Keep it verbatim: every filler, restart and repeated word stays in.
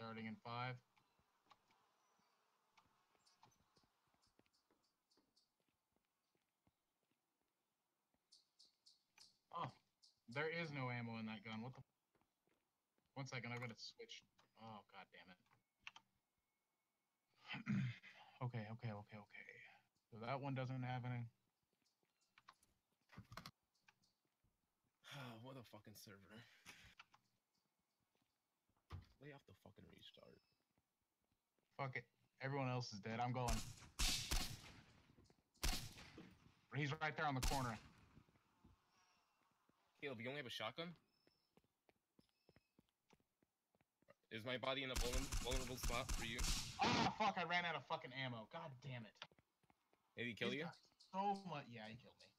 Starting in five. Oh, there is no ammo in that gun. What the? One second, I'm gonna switch. Oh, god damn it. okay, okay, okay, okay. So that one doesn't have any. What a fucking server. Lay off the fucking restart. Fuck it. Everyone else is dead. I'm going. He's right there on the corner. Caleb, you only have a shotgun? Is my body in a vulnerable spot for you? Oh, fuck, I ran out of fucking ammo. God damn it. Did he kill He's you? got so much. Yeah, he killed me.